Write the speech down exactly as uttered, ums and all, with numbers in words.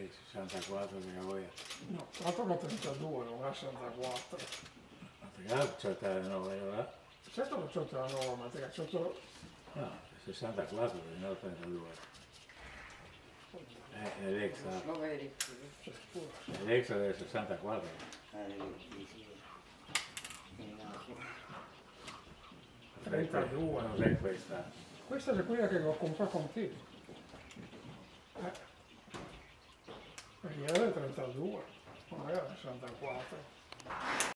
sei, sessantaquattro che vuoi. No, tanto che trentadue, non è sessantaquattro. Ma te c'è trentanove, no? Certo non c'ho trentanove, ma te c'ho... No, sessantaquattro, non trentadue. È, è l'extra. È l'extra del sessantaquattro. trentadue. Non è questa. Questa è quella che ho comprato con te. Eh. Ieri è trentadue, non era sessantaquattro.